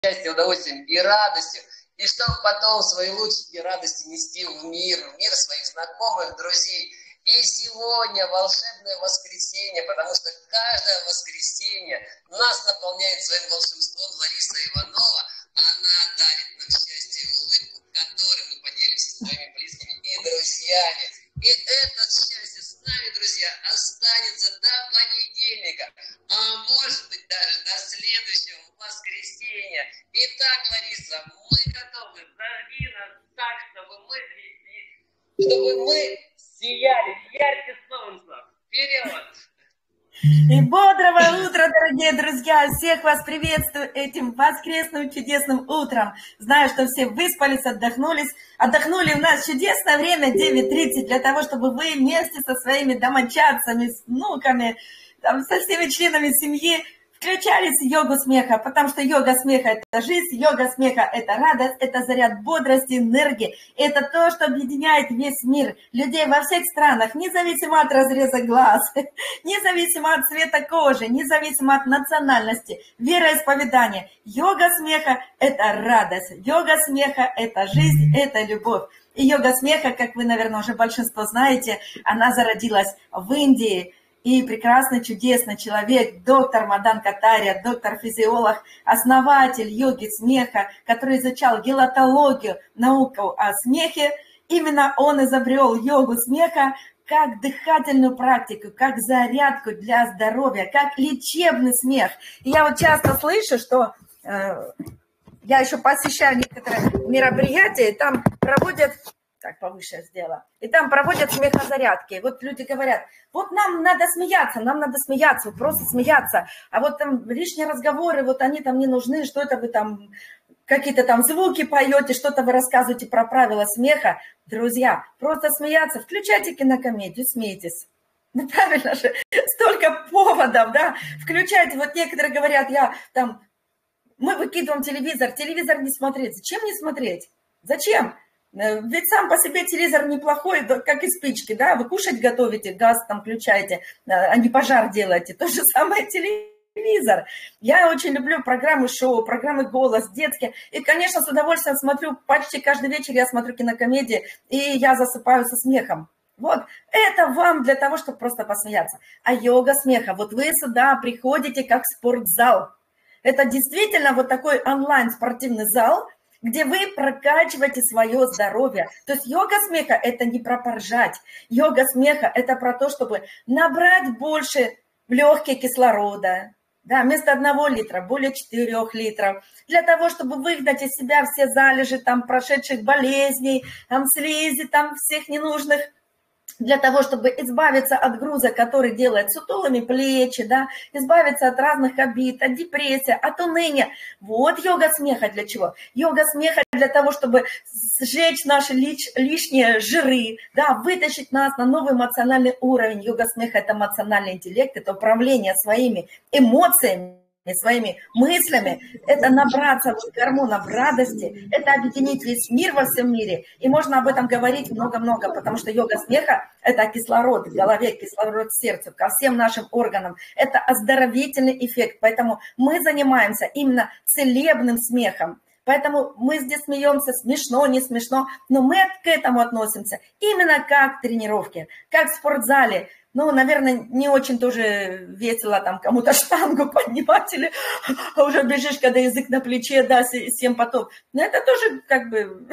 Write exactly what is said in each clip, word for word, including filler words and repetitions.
счастьем, удовольствием и радостью, и чтобы потом свои лучики и радости нести в мир, в мир своих знакомых, друзей. И сегодня волшебное воскресенье, потому что каждое воскресенье нас наполняет своим волшебством Лариса Иванова. Она дарит нам счастье и улыбку, которой мы поделимся с своими близкими и друзьями. И это счастье с нами, друзья, останется до понедельника, а может быть даже до следующего воскресенья. Итак, Лариса, мы готовы. Зажги нас так, чтобы мы, чтобы мы сияли ярче солнца. Вперед! И бодрого утра, дорогие друзья! Всех вас приветствую этим воскресным чудесным утром. Знаю, что все выспались, отдохнулись. Отдохнули у нас чудесное время, девять тридцать, для того, чтобы вы вместе со своими домочадцами, с внуками, там, со всеми членами семьи включались в йогу смеха, потому что йога смеха – это жизнь, йога смеха – это радость, это заряд бодрости, энергии. Это то, что объединяет весь мир, людей во всех странах, независимо от разреза глаз, независимо от цвета кожи, независимо от национальности, вероисповедания. Йога смеха – это радость, йога смеха – это жизнь, это любовь. И йога смеха, как вы, наверное, уже большинство знаете, она зародилась в Индии. И прекрасный, чудесный человек, доктор Мадан Катарья, доктор-физиолог, основатель йоги смеха, который изучал гелотологию, науку о смехе. Именно он изобрел йогу смеха как дыхательную практику, как зарядку для здоровья, как лечебный смех. И я вот часто слышу, что э, я еще посещаю некоторые мероприятия, и там проводят... Так, повыше сделала. И там проводят смехозарядки. Вот люди говорят, вот нам надо смеяться, нам надо смеяться, вот просто смеяться. А вот там лишние разговоры, вот они там не нужны, что это вы там, какие-то там звуки поете, что-то вы рассказываете про правила смеха. Друзья, просто смеяться, включайте кинокомедию, смейтесь. Ну, правильно же, столько поводов, да. Включайте, вот некоторые говорят, я там, мы выкидываем телевизор, телевизор не смотреть. Зачем не смотреть? Зачем? Ведь сам по себе телевизор неплохой, как и спички, да, вы кушать готовите, газ там включаете, а не пожар делаете, то же самое телевизор. Я очень люблю программы шоу, программы «Голос», детские, и, конечно, с удовольствием смотрю, почти каждый вечер я смотрю кинокомедии, и я засыпаю со смехом. Вот, это вам для того, чтобы просто посмеяться. А йога смеха, вот вы сюда приходите как в спортзал. Это действительно вот такой онлайн-спортивный зал, где вы прокачиваете свое здоровье. То есть йога смеха – это не про поржать. Йога смеха – это про то, чтобы набрать больше в легкие кислорода. Да, вместо одного литра более четырех литров. Для того, чтобы выгнать из себя все залежи там, прошедших болезней, там, слизи, там, всех ненужных. Для того, чтобы избавиться от груза, который делает сутулыми плечи, да, избавиться от разных обид, от депрессии, от уныния. Вот йога смеха для чего? Йога смеха для того, чтобы сжечь наши лиш, лишние жиры, да, вытащить нас на новый эмоциональный уровень. Йога смеха – это эмоциональный интеллект, это управление своими эмоциями, своими мыслями, это набраться гормонов радости, это объединить весь мир во всем мире. И можно об этом говорить много-много, потому что йога смеха – это кислород в голове, кислород в сердце, ко всем нашим органам. Это оздоровительный эффект, поэтому мы занимаемся именно целебным смехом. Поэтому мы здесь смеемся, смешно, не смешно, но мы к этому относимся именно как к тренировке, как в спортзале. Ну, наверное, не очень тоже весело там кому-то штангу поднимать или а уже бежишь, когда язык на плече, да, семь потов. Но это тоже как бы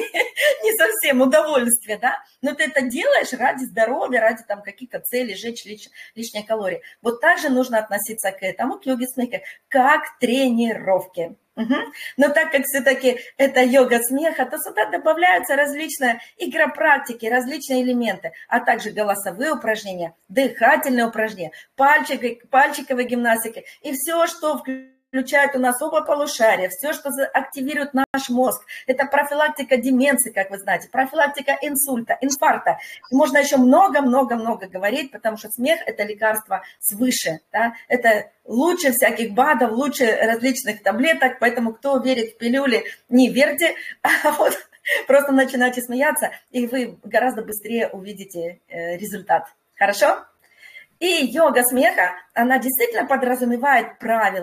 не совсем удовольствие, да. Но ты это делаешь ради здоровья, ради там каких-то целей, сжечь лиш, лишние калории. Вот так же нужно относиться к этому, к йоге смеха, как к тренировке. Угу. Но так как все-таки это йога смеха, то сюда добавляются различные игропрактики, различные элементы, а также голосовые упражнения, дыхательные упражнения, пальчик, пальчиковые гимнастики и все, что включает у нас оба полушария, все, что активирует наш мозг. Это профилактика деменции, как вы знаете, профилактика инсульта, инфаркта. Можно еще много-много-много говорить, потому что смех – это лекарство свыше, да? Это лучше всяких БАДов, лучше различных таблеток, поэтому кто верит в пилюли, не верьте, а вот просто начинайте смеяться, и вы гораздо быстрее увидите результат. Хорошо? И йога смеха, она действительно подразумевает правила.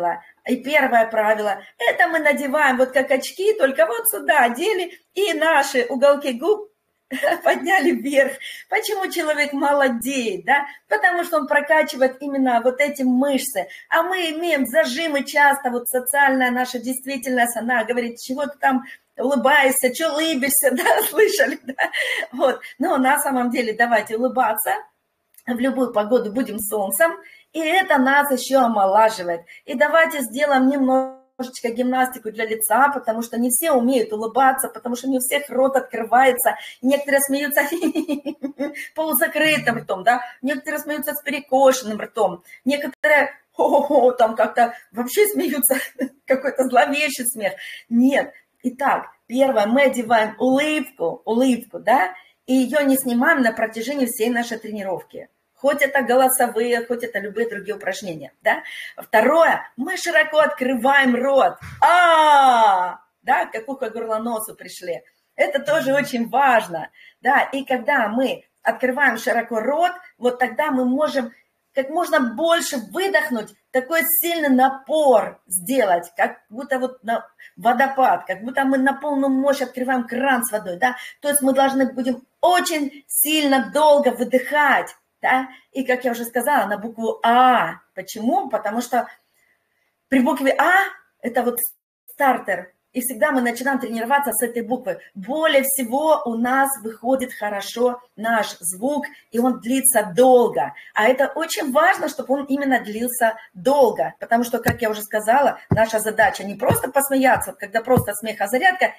И первое правило, это мы надеваем вот как очки, только вот сюда одели, и наши уголки губ подняли вверх. Почему человек молодеет, да? Потому что он прокачивает именно вот эти мышцы. А мы имеем зажимы часто, вот социальная наша действительность, она говорит, чего ты там улыбаешься, что улыбишься, да, слышали, да? Вот. Но на самом деле давайте улыбаться, в любую погоду будем солнцем, и это нас еще омолаживает. И давайте сделаем немножечко гимнастику для лица, потому что не все умеют улыбаться, потому что не у всех рот открывается. Некоторые смеются полузакрытым ртом, да, некоторые смеются с перекошенным ртом, некоторые о-о-о, там как-то вообще смеются, какой-то зловещий смех. Нет. Итак, первое, мы одеваем улыбку, улыбку, да, и ее не снимаем на протяжении всей нашей тренировки. Хоть это голосовые, хоть это любые другие упражнения, да. Второе, мы широко открываем рот. А, да, как ухо, горло, носу пришли. Это тоже очень важно, да. И когда мы открываем широко рот, вот тогда мы можем как можно больше выдохнуть, такой сильный напор сделать, как будто вот на водопад, как будто мы на полную мощь открываем кран с водой, да. То есть мы должны будем очень сильно долго выдыхать. Да? И, как я уже сказала, на букву А. Почему? Потому что при букве А это вот стартер. И всегда мы начинаем тренироваться с этой буквы. Более всего у нас выходит хорошо наш звук, и он длится долго. А это очень важно, чтобы он именно длился долго. Потому что, как я уже сказала, наша задача не просто посмеяться, когда просто смехозарядка,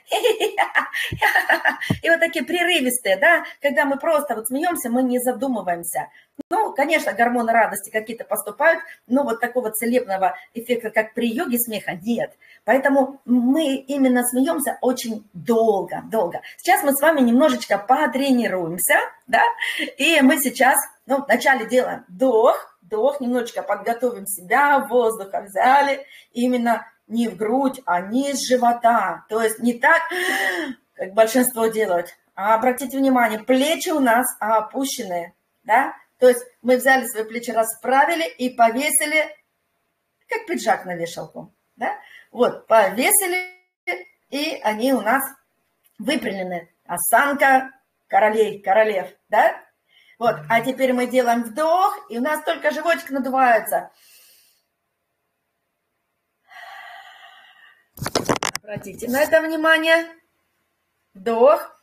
и вот такие прерывистые, да, когда мы просто вот смеемся, мы не задумываемся. Ну, конечно, гормоны радости какие-то поступают, но вот такого целебного эффекта, как при йоге смеха, нет. Поэтому мы именно смеемся очень долго, долго. Сейчас мы с вами немножечко потренируемся, да, и мы сейчас, ну, вначале делаем вдох, вдох, немножечко подготовим себя, воздуха взяли, именно не в грудь, а низ живота, то есть не так, как большинство делают, а обратите внимание, плечи у нас опущенные, да. То есть мы взяли свои плечи, расправили и повесили, как пиджак на вешалку. Да? Вот, повесили, и они у нас выпрямлены. Осанка королей, королев. Да? Вот, а теперь мы делаем вдох, и у нас только животик надувается. Обратите на это внимание. Вдох.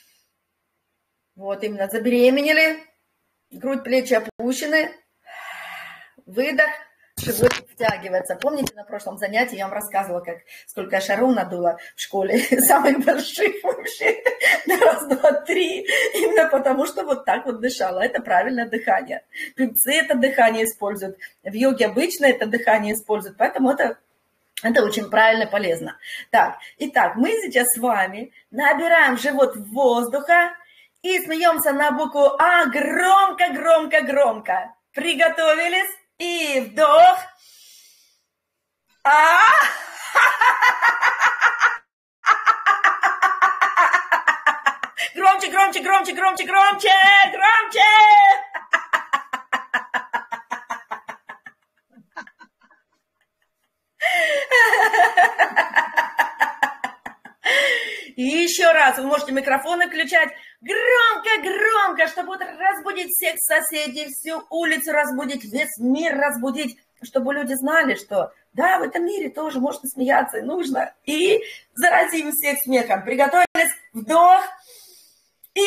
Вот, именно забеременели. Грудь, плечи опущены, выдох, живот втягивается. Помните, на прошлом занятии я вам рассказывала, как сколько я шаров надула в школе, самых больших вообще, раз, два, три, именно потому что вот так вот дышала. Это правильное дыхание. Певцы это дыхание используют, в йоге обычно это дыхание используют, поэтому это... Это очень правильно, полезно. Так, итак, мы сейчас с вами набираем живот воздуха, и смеемся на букву А громко, громко, громко. Приготовились. И вдох. А. Громче, громче, громче, громче, громче, громче. И еще раз, вы можете микрофоны включать громко-громко, чтобы разбудить всех соседей, всю улицу разбудить, весь мир разбудить, чтобы люди знали, что да, в этом мире тоже можно смеяться и нужно. И заразим всех смехом. Приготовились, вдох. И...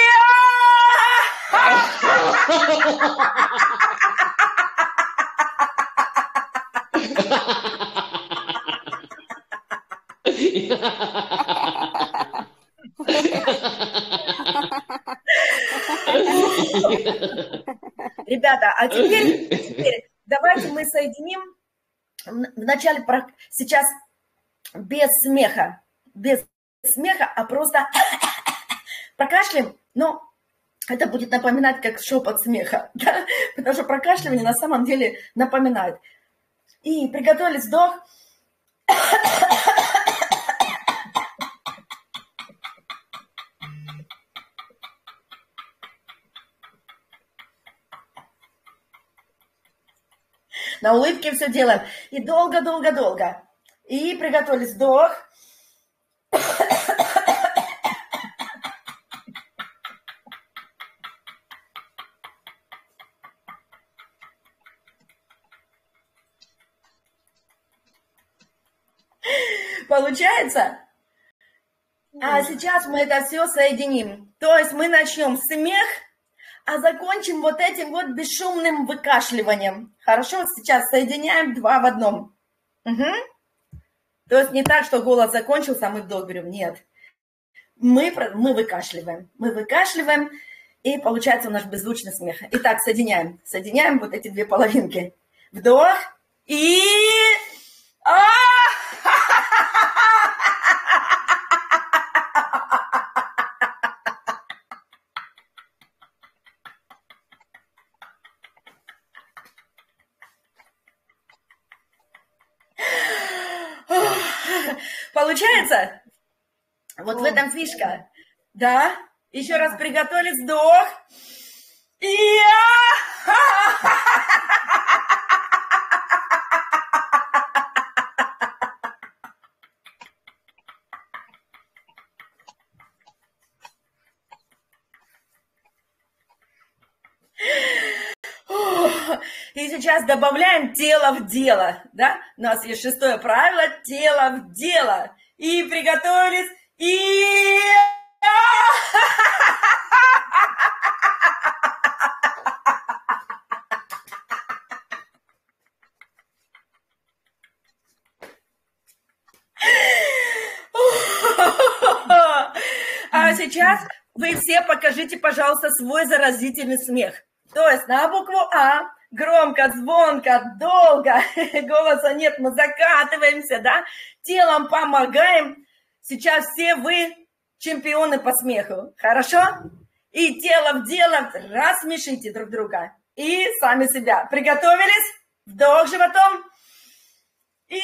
Ребята, а теперь, теперь давайте мы соединим вначале сейчас без смеха, без смеха, а просто прокашляем, но это будет напоминать как шепот смеха, да? Потому что прокашливание на самом деле напоминает. И приготовились, вдох. На улыбке все делаем. И долго-долго-долго. И приготовились. Вдох. Получается? А сейчас мы это все соединим. То есть мы начнем смех, а закончим вот этим вот бесшумным выкашливанием. Хорошо? Сейчас соединяем два в одном. Угу. То есть не так, что голос закончился, а мы вдох берем. Нет. Мы, мы выкашливаем. Мы выкашливаем, и получается у нас беззвучный смех. Итак, соединяем. Соединяем вот эти две половинки. Вдох и... Получается? Вот в этом фишка. Да. Еще раз приготовились. Вдох. И... И сейчас добавляем тело в дело, да? У нас есть шестое правило – тело в дело. И приготовились, и... А сейчас вы все покажите, пожалуйста, свой заразительный смех. То есть на букву А громко, звонко, долго, голоса нет, мы закатываемся, да, телом помогаем. Сейчас все вы чемпионы по смеху, хорошо? И тело в дело, рассмешите друг друга и сами себя. Приготовились? Вдох животом. И...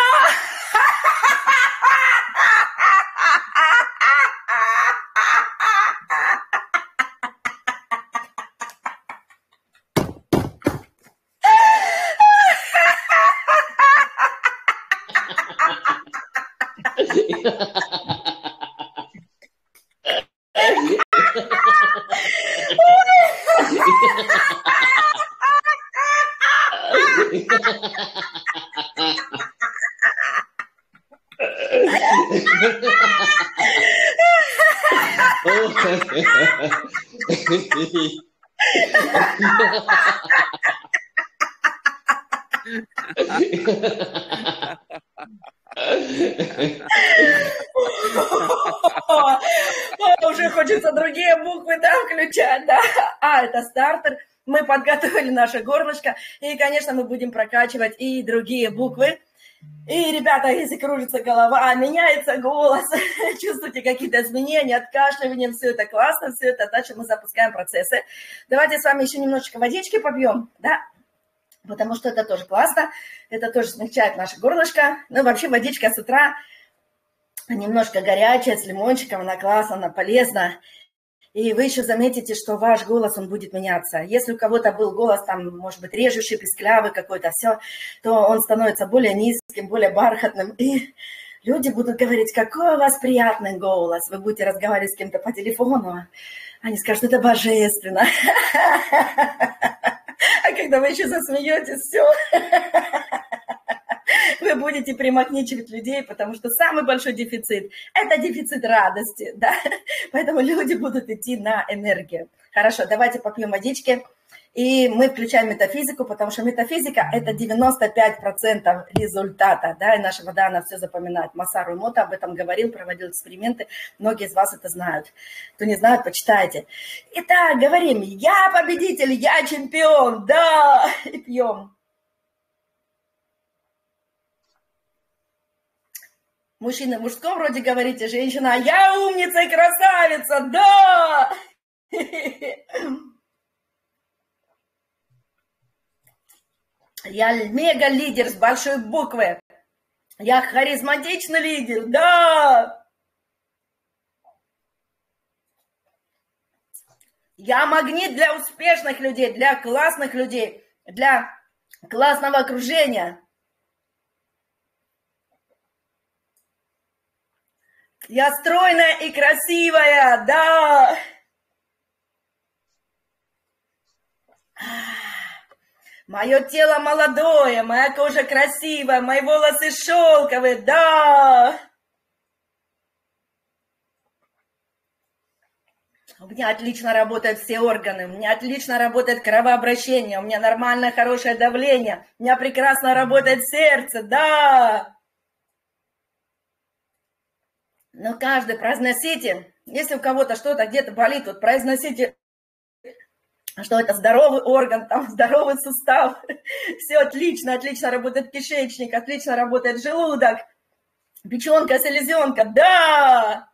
Уже хочется другие буквы, да, включать, да. А, это стартер. Мы подготовили наше горлышко. И, конечно, мы будем прокачивать и другие буквы. И, ребята, если кружится голова, меняется голос, чувствуете какие-то изменения, откашливание, все это классно, все это, дальше мы запускаем процессы. Давайте с вами еще немножечко водички попьем, да, потому что это тоже классно, это тоже смягчает наше горлышко. Ну, вообще водичка с утра немножко горячая, с лимончиком, она классная, она полезна. И вы еще заметите, что ваш голос, он будет меняться. Если у кого-то был голос, там, может быть, режущий, писклявый какой-то, все, то он становится более низким, более бархатным. И люди будут говорить, какой у вас приятный голос. Вы будете разговаривать с кем-то по телефону, они скажут, это божественно. А когда вы еще засмеетесь, все... Вы будете примагничивать людей, потому что самый большой дефицит – это дефицит радости, да? Поэтому люди будут идти на энергию. Хорошо, давайте попьем водички, и мы включаем метафизику, потому что метафизика – это девяносто пять процентов результата, да, и наша вода, она все запоминает. Масару Эмото об этом говорил, проводил эксперименты, многие из вас это знают. Кто не знает, почитайте. Итак, говорим, я победитель, я чемпион, да, и пьем. Мужчина в мужском роде говорите, женщина, а я умница и красавица, да! Я мега-лидер с большой буквы. Я харизматичный лидер, да! Я магнит для успешных людей, для классных людей, для классного окружения. Я стройная и красивая, да. Мое тело молодое, моя кожа красивая, мои волосы шелковые, да. У меня отлично работают все органы, у меня отлично работает кровообращение, у меня нормальное хорошее давление, у меня прекрасно работает сердце, да. Но каждый произносите, если у кого-то что-то где-то болит, вот произносите, что это здоровый орган, там здоровый сустав, все отлично, отлично работает кишечник, отлично работает желудок, печенка, селезенка, да!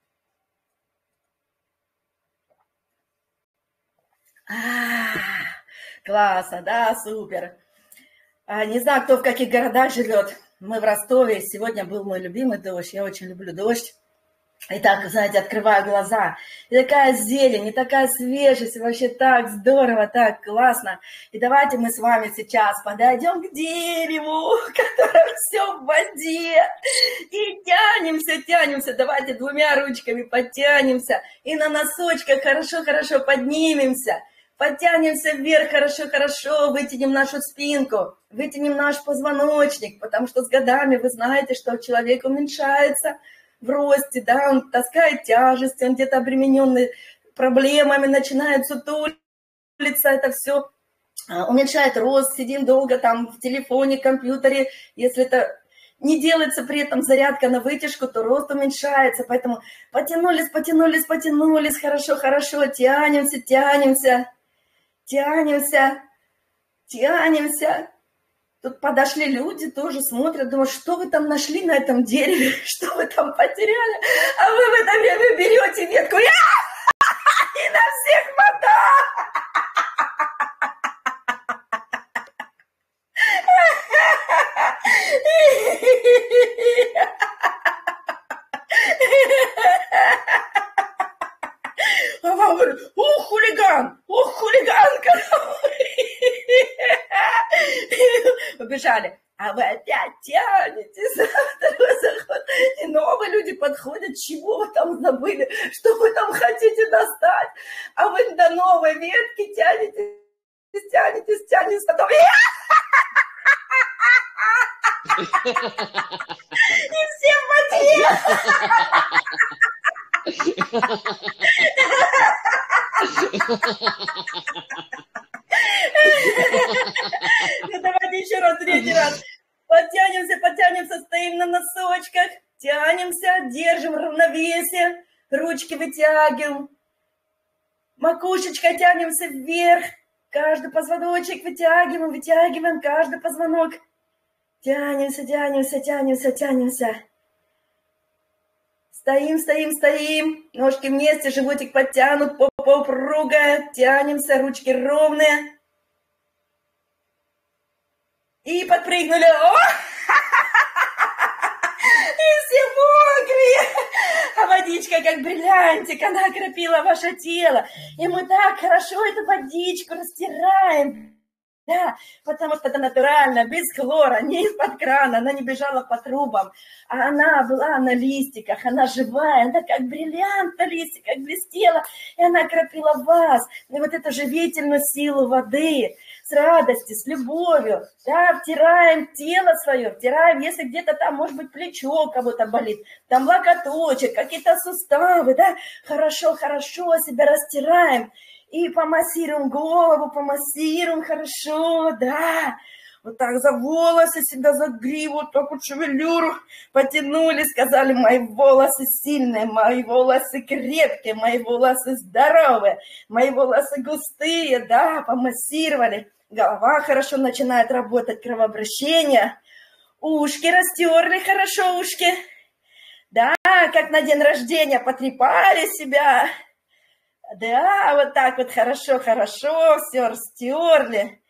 А, классно, да, супер. А, не знаю, кто в каких городах живет. Мы в Ростове, сегодня был мой любимый дождь, я очень люблю дождь. И так, знаете, открываю глаза, и такая зелень, и такая свежесть, и вообще так здорово, так классно. И давайте мы с вами сейчас подойдем к дереву, которое все в воде, и тянемся, тянемся, давайте двумя ручками подтянемся, и на носочках хорошо-хорошо поднимемся, подтянемся вверх хорошо-хорошо, вытянем нашу спинку, вытянем наш позвоночник, потому что с годами вы знаете, что человек уменьшается в росте, да, он таскает тяжести, он где-то обремененный проблемами, начинает сутулиться, это все уменьшает рост, сидим долго там в телефоне, компьютере, если это не делается при этом зарядка на вытяжку, то рост уменьшается, поэтому потянулись, потянулись, потянулись, хорошо, хорошо, тянемся, тянемся, тянемся, тянемся. Тут подошли люди, тоже смотрят, думают, что вы там нашли на этом дереве, что вы там потеряли, а вы в это время берете ветку и на всех вода. А вам говорят, ух, хулиган, ух, хулиганка. Побежали. А вы опять тянетесь за второй заход. И новые люди подходят, чего вы там забыли, что вы там хотите достать. А вы до новой ветки тянетесь, тянетесь, тянетесь, потом... И все в воде. Ну, давайте еще раз, третий раз. Подтянемся, подтянемся, стоим на носочках, тянемся, держим равновесие, ручки вытягиваем, макушечкой тянемся вверх, каждый позвоночек вытягиваем, вытягиваем каждый позвонок. Тянемся, тянемся, тянемся, тянемся. Стоим, стоим, стоим, ножки вместе, животик подтянут, попа упругая, тянемся, ручки ровные. И подпрыгнули. О! И все мокрые. А водичка, как бриллиантик, она окропила ваше тело. И мы так хорошо эту водичку растираем. Да, потому что это натурально, без хлора, не из-под крана, она не бежала по трубам, а она была на листиках, она живая, она как бриллиант на листиках блестела, и она окропила вас. И вот эту живительную силу воды с радостью, с любовью, да, втираем тело свое, втираем, если где-то там, может быть, плечо у кого-то болит, там локоточек, какие-то суставы, да, хорошо-хорошо себя растираем. И помассируем голову, помассируем хорошо, да. Вот так за волосы себя, за гриву, вот так вот шевелюру потянули, сказали, мои волосы сильные, мои волосы крепкие, мои волосы здоровые, мои волосы густые, да, помассировали. Голова хорошо начинает работать, кровообращение. Ушки растерли хорошо, ушки. Да, как на день рождения потрепали себя. Да, вот так вот хорошо-хорошо, все растерли.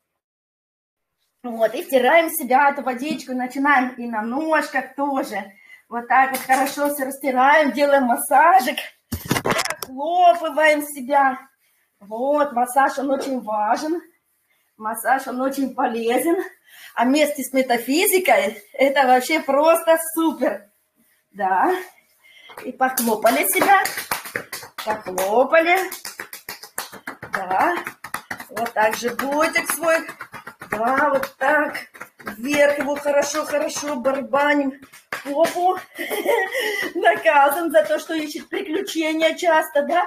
Вот, и втираем в себя эту водичку, начинаем и на ножках тоже. Вот так вот хорошо все растираем, делаем массажик, хлопываем себя. Вот, массаж, он очень важен. Массаж, он очень полезен. А вместе с метафизикой это вообще просто супер. Да. И похлопали себя. Похлопали. Да. Вот так животик свой. Да, вот так. Вверх его хорошо-хорошо барабаним. Попу. Наказан за то, что ищет приключения часто, да.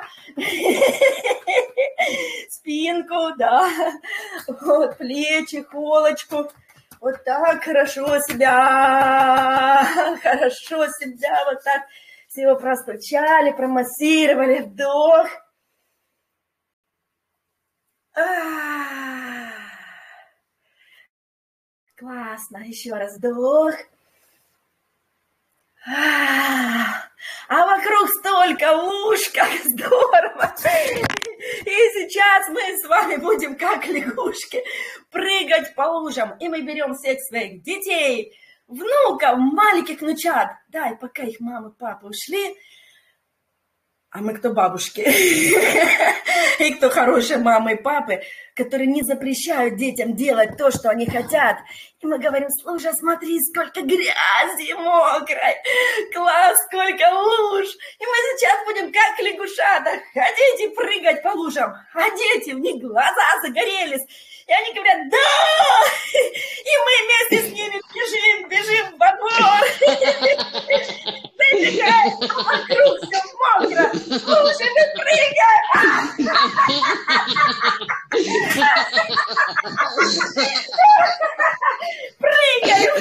Спинку, да. Вот плечи, холочку. Вот так хорошо себя. Хорошо себя. Вот так всего простучали, промассировали. Вдох. Классно. Еще раз вдох. А вокруг столько луж, как здорово. И сейчас мы с вами будем, как лягушки, прыгать по лужам. И мы берем всех своих детей, внуков, маленьких внучат. Да, и пока их мамы, папы ушли, а мы кто бабушки, и кто хорошие мамы и папы, которые не запрещают детям делать то, что они хотят. И мы говорим: слушай, смотри, сколько грязи мокрой, класс, сколько луж. И мы сейчас будем, как лягушата, ходить и прыгать по лужам. А дети, у них глаза загорелись. И они говорят: да! И мы вместе с ними бежим, бежим во двор. Забегаем, а вокруг все мокро. Слушай, мы прыгаем. Прыгаем.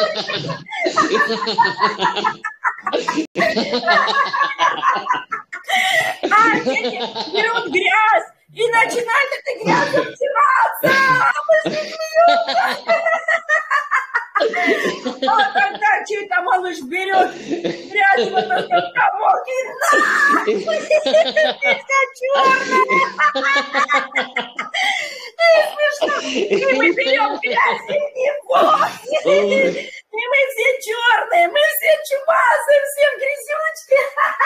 А дети берут грязь и начинают этой грязью втираться. А мы смеемся. А тогда чей-то малыш берет грязь, вот этот комок, и на! Вся черная! И смешно! И мы берем грязь и него! И мы все черные, мы все чумазые, все в грязючке!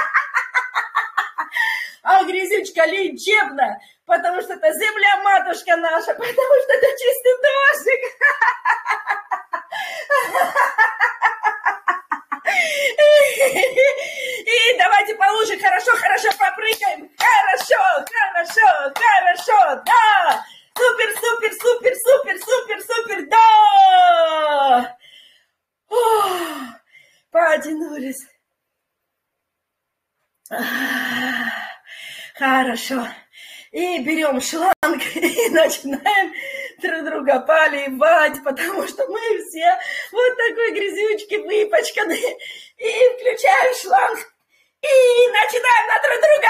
А грязючка лечебная, потому что это земля-матушка наша, потому что это чистый дождик! И давайте по луже хорошо-хорошо попрыгаем. Хорошо, хорошо, хорошо, да. Супер, супер, супер, супер, супер, супер, да. О, потянулись. Хорошо. И берем шланг и начинаем друг друга поливать, потому что мы все вот такой грязючки выпачканы. И включаем шланг и начинаем на друг друга.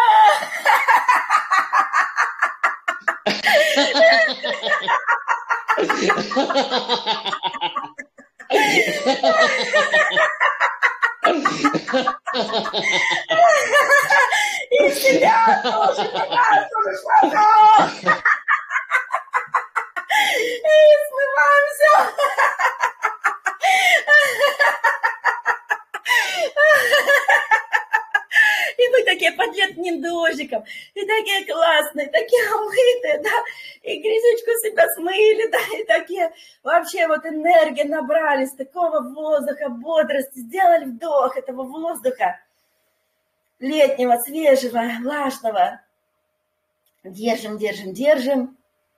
И себя тоже показываю шлангом. И смываемся. И мы такие под летним дождиком, и такие классные, такие омытые, да, и грязючку себя смыли, да, и такие вообще вот энергии набрались, такого воздуха, бодрости, сделали вдох этого воздуха летнего, свежего, влажного. Держим, держим, держим.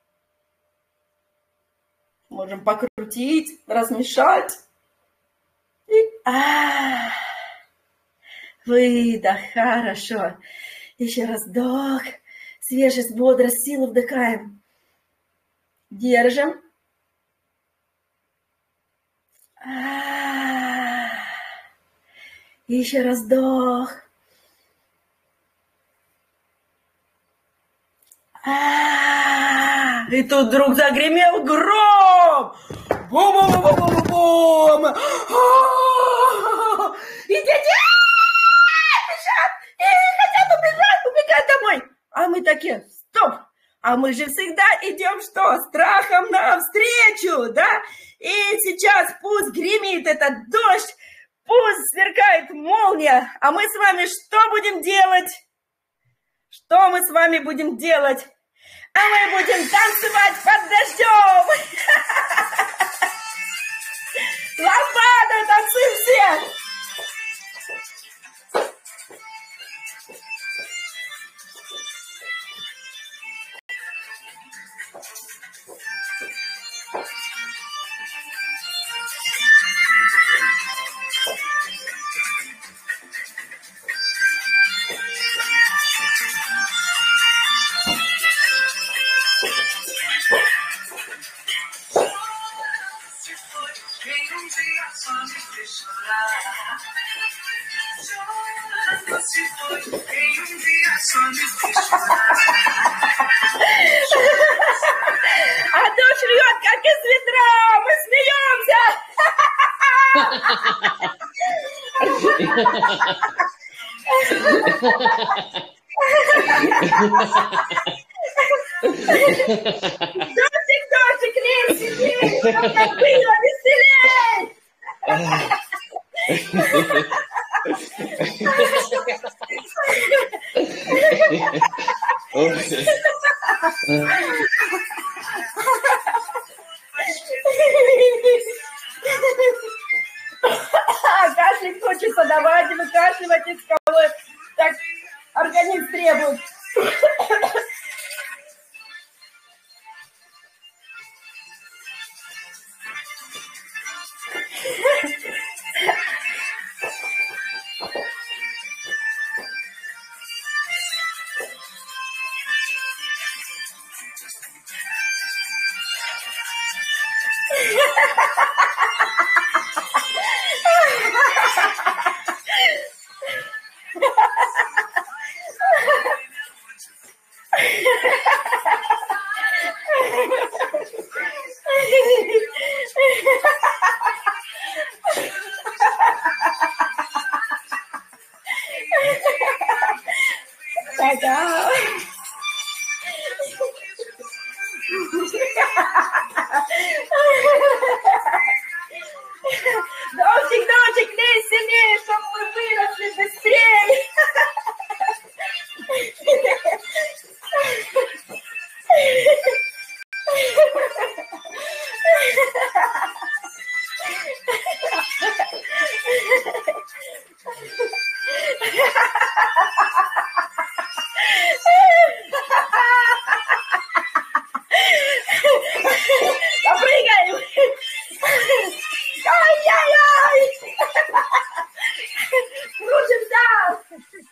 Можем покрутить, размешать. И а, выдох, хорошо. Еще раз вдох, свежесть, бодрость, силу вдыхаем. Держим. А, еще раз вдох. А, и тут вдруг загремел гром. Бум-бум-бум-бум-бум. И дети бежат, и хотят убежать, убегать домой. А мы такие: стоп, а мы же всегда идем что? Страхом навстречу, да? И сейчас пусть гремит этот дождь, пусть сверкает молния, а мы с вами что будем делать? Что мы с вами будем делать? А мы будем танцевать под дождем. Ламбада, танцуем все. А дождь льет, как из ведра, мы смеемся. Дождик, дождик, лей сильней, чтоб как было веселей. Кашлять хочется, давайте выкашливать из кого так организм требует. Дождик, дождик, лей сильнее, чтобы мы выросли быстрее. Попрыгаем. Ай-яй-яй. Крутимся.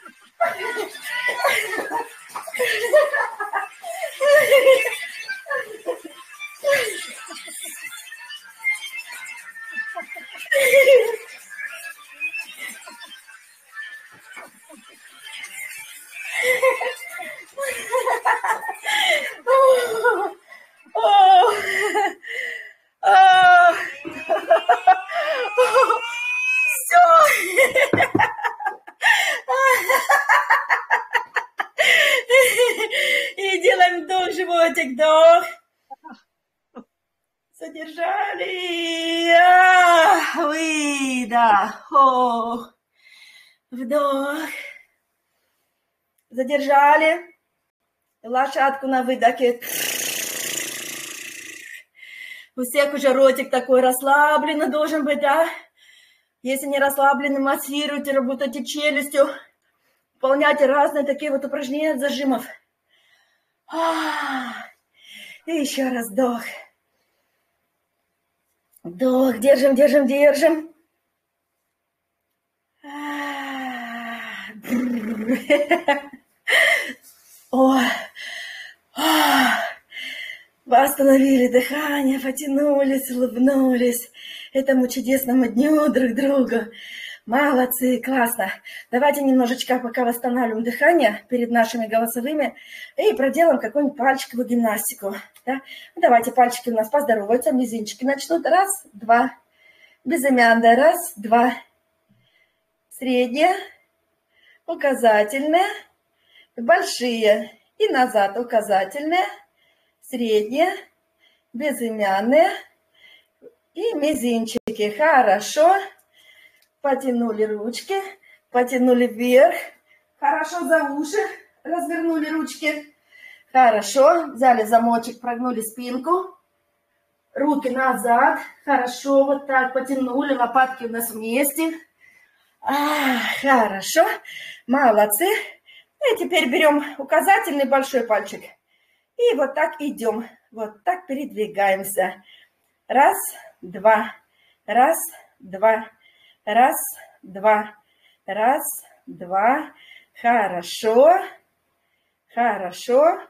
И делаем вдох, животик, вдох. Задержали. А, выдох. О, вдох. Задержали. Лошадку на выдохе. У всех уже ротик такой расслабленный должен быть, да? Если не расслабленный, массируйте, работайте челюстью. Выполняйте разные такие вот упражнения от зажимов. И еще раз вдох. Вдох, держим, держим, держим. О, восстановили дыхание, потянулись, улыбнулись этому чудесному дню друг другу. Молодцы, классно. Давайте немножечко пока восстанавливаем дыхание перед нашими голосовыми и проделаем какую-нибудь пальчиковую гимнастику. Да? Давайте пальчики у нас поздороваются, мизинчики начнут. Раз, два. Безымянная. Раз, два. Средняя. Указательная. Большие. И назад. Указательная. Средняя. Безымянная. И мизинчики. Хорошо. Потянули ручки, потянули вверх. Хорошо за уши развернули ручки. Хорошо. Взяли замочек, прогнули спинку. Руки назад. Хорошо. Вот так потянули. Лопатки у нас вместе. А, хорошо. Молодцы. И теперь берем указательный большой пальчик. И вот так идем. Вот так передвигаемся. Раз, два. Раз, два. Раз, два. Раз, два. Хорошо. Хорошо.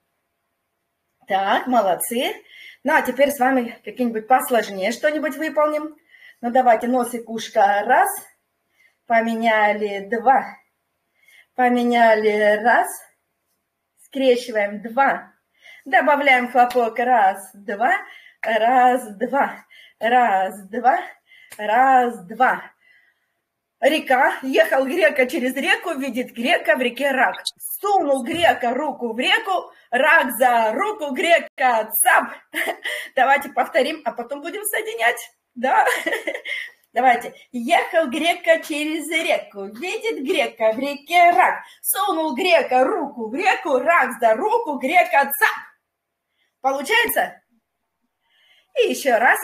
Так, молодцы. Ну, а теперь с вами какие-нибудь посложнее что-нибудь выполним. Ну, давайте носик, ушко. Раз. Поменяли. Два. Поменяли. Раз. Скрещиваем. Два. Добавляем хлопок. Раз, два. Раз, два. Раз, два. Раз, два. Река. Ехал грека через реку, видит грека в реке рак. Сунул грека руку в реку, рак за руку, грека цап. Давайте повторим, а потом будем соединять. Да? Давайте. Ехал грека через реку, видит грека в реке рак. Сунул грека руку в реку, рак за руку, грека цап. Получается? И еще раз.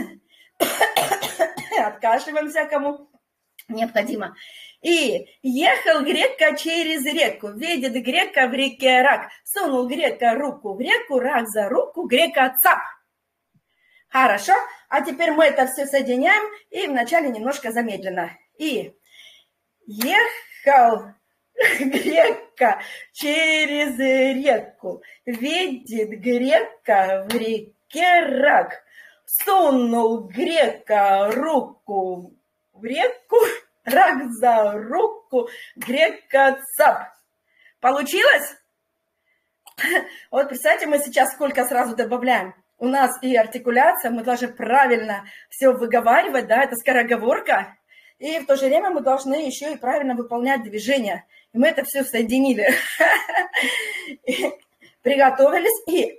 Откашливаемся, кому необходимо. И ехал грека через реку, видит грека в реке рак. Сунул грека руку в реку, рак за руку, грека цап. Хорошо. А теперь мы это все соединяем и вначале немножко замедленно. И ехал грека через реку, видит грека в реке рак. Сунул грека руку в реку, рак за руку, грека цап. Получилось? Вот представьте, мы сейчас сколько сразу добавляем. У нас и артикуляция, мы должны правильно все выговаривать, да, это скороговорка. И в то же время мы должны еще и правильно выполнять движения. И мы это все соединили. Приготовились и...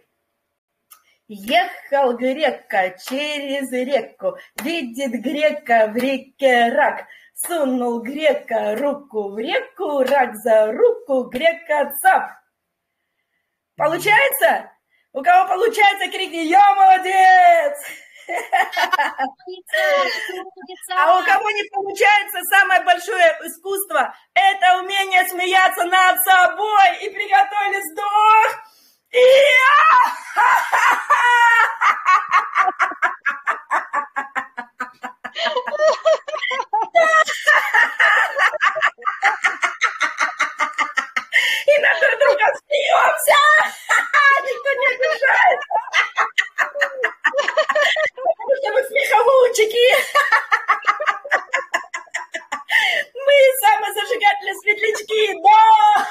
Ехал грека через реку, видит грека в реке рак. Сунул грека руку в реку, рак за руку, грека цап. Получается? У кого получается, крикни «Я молодец!» А у кого не получается, самое большое искусство – это умение смеяться над собой. И приготовились вдох. И... И на друг друга смеемся. Никто не обижается. Потому что мы смеховульчики. Мы самозажигательные светлячки. Да.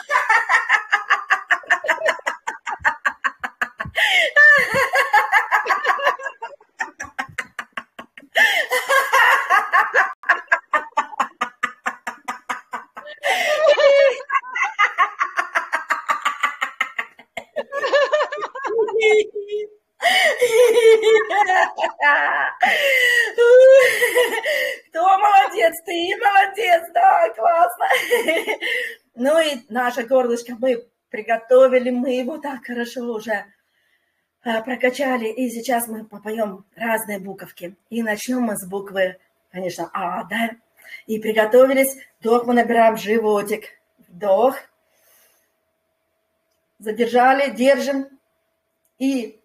Кто молодец? Ты молодец, да, классно. Ну и наше горлышко мы приготовили, мы его так хорошо уже прокачали. И сейчас мы попоем разные буковки. И начнем мы с буквы, конечно, А, да? И приготовились. Вдох мы набираем животик. Вдох. Задержали, держим. И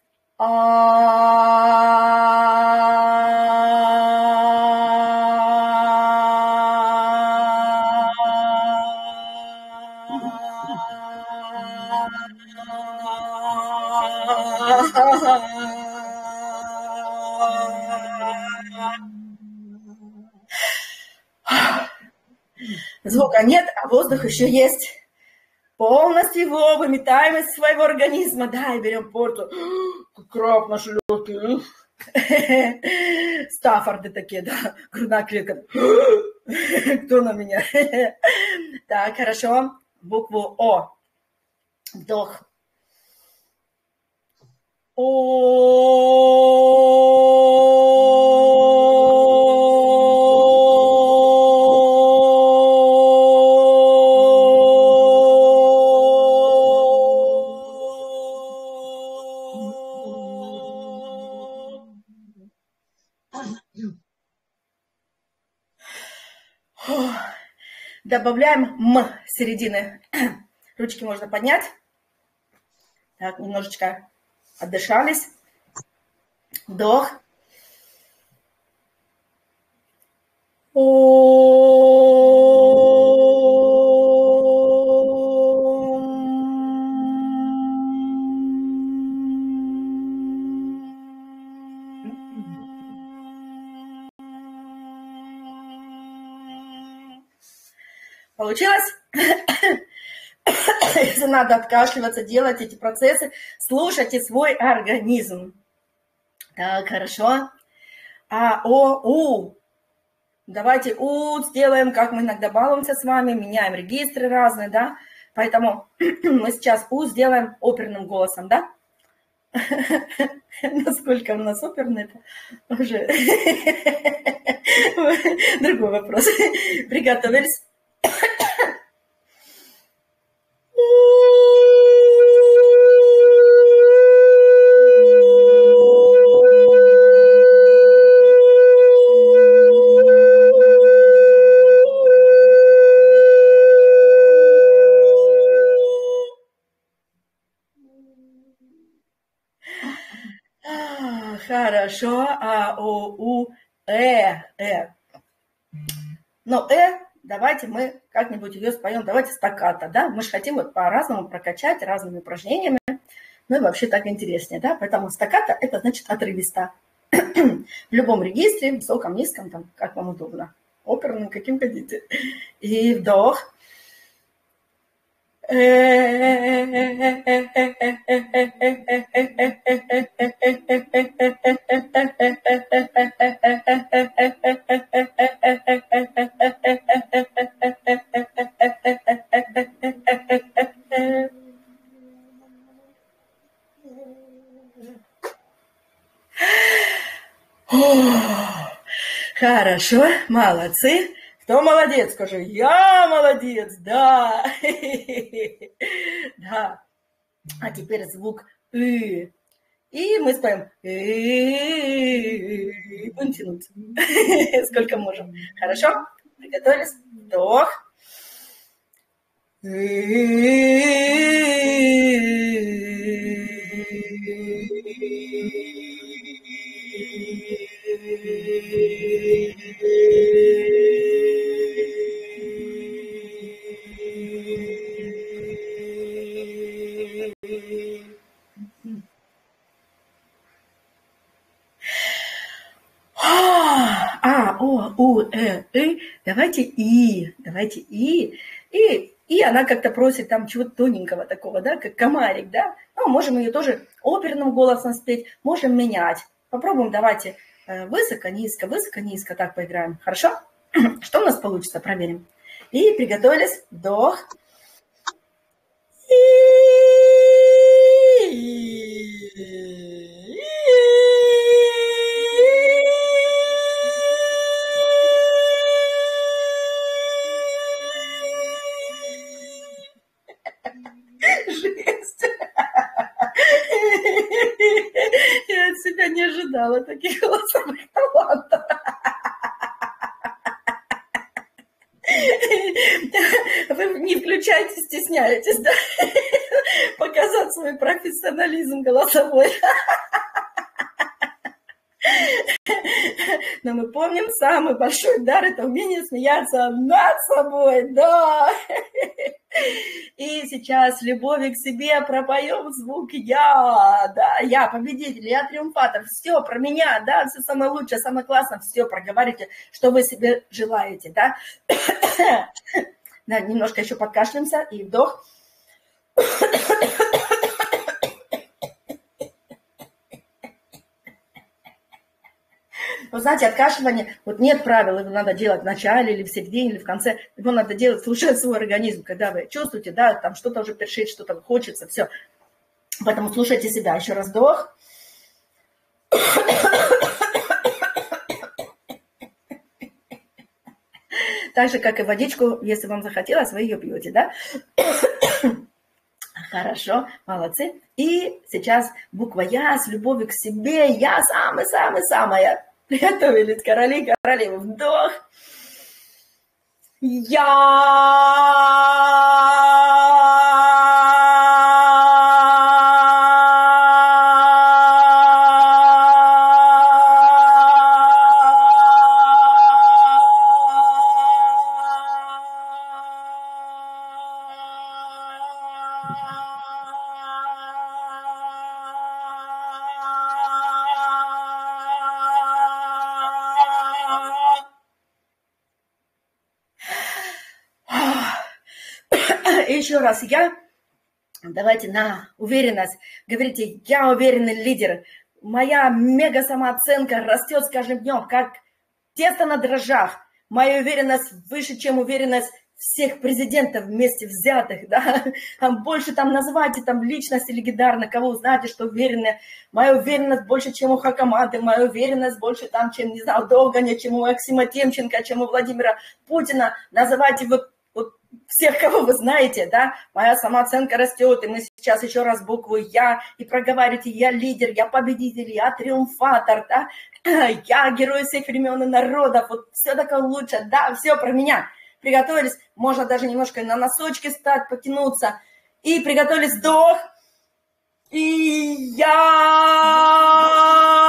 звука нет, а воздух еще есть. Полностью его выметаем из своего организма. Да, и берем порту. Как краб наши легкие. Стаффорды такие, да. Грудная клетка. Кто на меня? Так, хорошо. Букву О. Вдох. О. Добавляем м с середины. Ручки можно поднять. Так, немножечко отдышались. Вдох. Получилось? Если надо откашливаться, делать эти процессы, слушайте свой организм. Так, хорошо. А, о, у. Давайте у сделаем, как мы иногда балуемся с вами, меняем регистры разные, да? Поэтому мы сейчас у сделаем оперным голосом, да? Насколько у нас оперный, это уже другой вопрос. Приготовились. Хорошо. А, о, у, э, э. Но э, давайте мы как-нибудь ее споем. Давайте стаккато, да? Мы же хотим вот по-разному прокачать, разными упражнениями. Ну и вообще так интереснее, да? Поэтому стаккато – это значит отрывисто. В любом регистре, высоком, низком, там, как вам удобно. Оперным, каким хотите. И вдох. Хорошо, молодцы. Кто молодец, скажи, я молодец, да. Да. А теперь звук «ы». И мы споем «ы». Будем тянуть. Сколько можем. Хорошо? Приготовились? Вдох. А, о, у, э, э. Давайте и, давайте и. И, и она как-то просит там чего-то тоненького такого, да, как комарик, да. Ну, можем ее тоже оперным голосом спеть, можем менять. Попробуем, давайте высоко, низко, высоко, низко, так поиграем. Хорошо? Что у нас получится? Проверим. И приготовились. Вдох. Жесть. Я от себя не ожидала таких голосовых талантов. Вы не включаете, стесняетесь, да? Показать свой профессионализм голосовой. Но мы помним, самый большой дар – это умение смеяться над собой, да. И сейчас любовью к себе пропоем звук «я», да, я победитель, я триумфатор, все про меня, да, все самое лучшее, самое классное, все проговорите, что вы себе желаете, да. Да, немножко еще подкашлемся, и вдох. Вы знаете, откашливание, вот нет правил, его надо делать в начале или в середине, или в конце. Его надо делать, слушать свой организм, когда вы чувствуете, да, там что-то уже першит, что-то хочется, все. Поэтому слушайте себя. Еще раз вдох. Так же, как и водичку, если вам захотелось, вы ее пьете, да? Хорошо, молодцы. И сейчас буква «Я» с любовью к себе. Я самый-самый-самая. Приготовились, короли, королевы. Вдох. Еще раз, я, давайте на уверенность, говорите, я уверенный лидер, моя мега самооценка растет с каждым днем, как тесто на дрожжах, моя уверенность выше, чем уверенность всех президентов вместе взятых, да, там больше там называйте там личности легендарно, кого вы знаете, что уверены, моя уверенность больше, чем у Хакамады, моя уверенность больше там, чем, не знаю, Долганя, чем у Максима Темченко, чем у Владимира Путина, называйте вы вот всех, кого вы знаете, да, моя самооценка растет, и мы сейчас еще раз букву «Я», и проговаривайте «Я лидер», «Я победитель», «Я триумфатор», да, «Я герой всех времен и народов», вот все такое лучше, да, все про меня. Приготовились, можно даже немножко на носочки стать, потянуться, и приготовились, вдох, и я...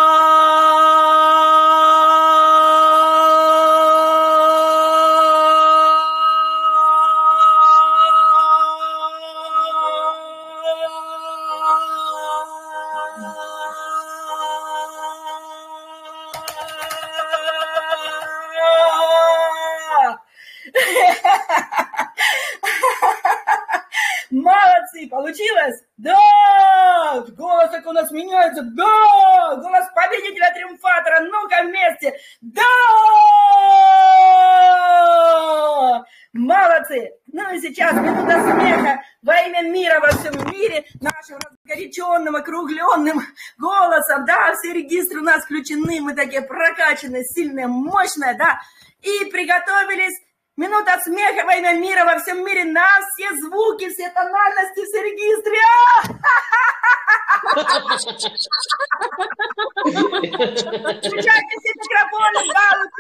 Молодцы, получилось? Да! Голос так у нас меняется. Да! Голос победителя триумфатора. Ну-ка вместе. Да! Молодцы! Ну и сейчас минута смеха во имя мира во всем мире нашим разгоряченным, округленным голосом. Да, все регистры у нас включены. Мы такие прокачанные, сильные, мощные, да. И приготовились. Минута смеха во имя мира во всем мире на все звуки, все тональности, все регистры. Включайте все микрофоны,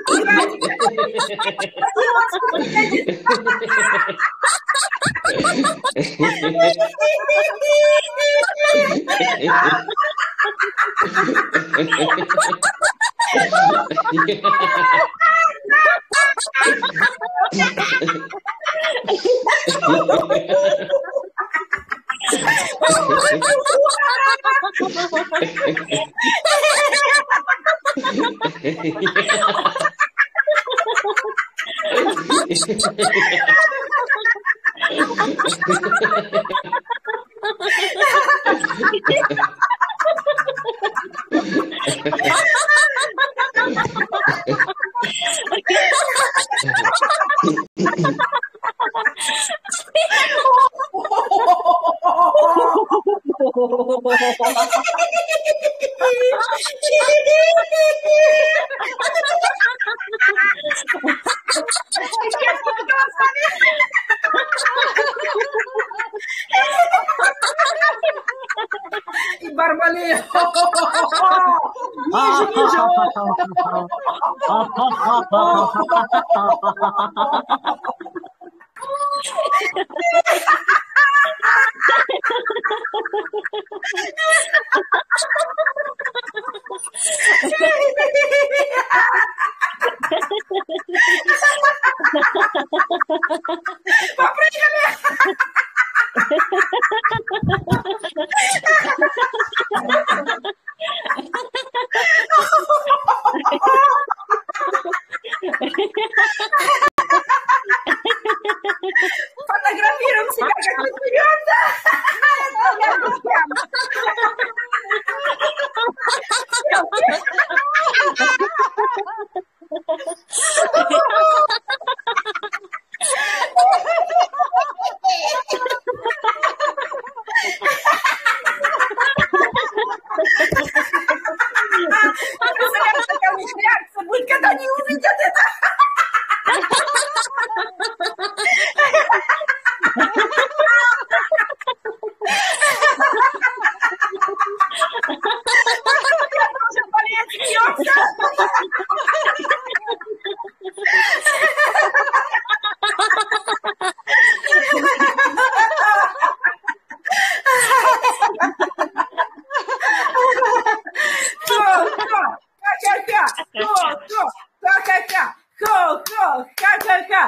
и Барбале. Ниже, ниже. Попрыгали. Фотографируем себя, как мы смеемся.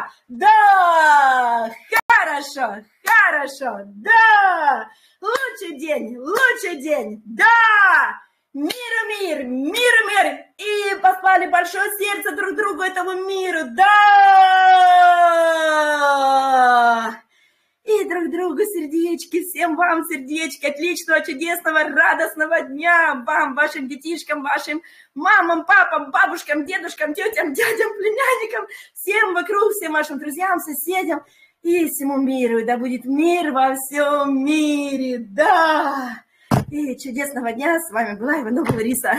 Да, да, хорошо, хорошо, да, лучший день, лучший день, да, мир, мир, мир, мир, и послали большое сердце друг другу этому миру, да, и друг другу сердечки, всем вам сердечки, отличного, чудесного, радостного дня вам, вашим детишкам, вашим мамам, папам, бабушкам, дедушкам, тетям, дядям, племянникам, всем вокруг, всем вашим друзьям, соседям и всему миру. И да будет мир во всем мире, да. И чудесного дня. С вами была Иванова Лариса.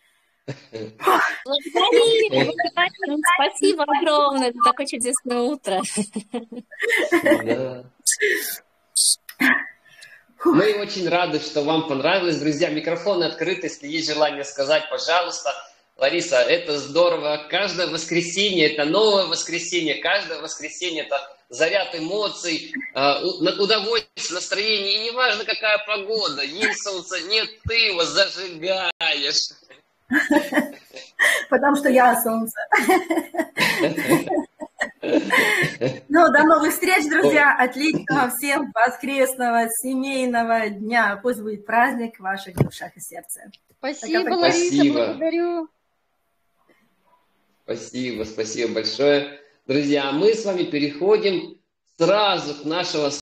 Благодарим, благодарим. Спасибо огромное за такое чудесное утро. Да. Мы очень рады, что вам понравилось. Друзья, микрофоны открыты. Если есть желание сказать, пожалуйста. Лариса, это здорово. Каждое воскресенье – это новое воскресенье. Каждое воскресенье – это заряд эмоций, удовольствие, настроение. И неважно, какая погода. Есть солнце, нет, ты его зажигаешь. Потому что я солнце. Ну, до новых встреч, друзья. Отличного всем воскресного семейного дня. Пусть будет праздник в ваших душах и сердце. Спасибо, Лариса, спасибо. Благодарю. Спасибо, спасибо большое. Друзья, мы с вами переходим сразу к нашему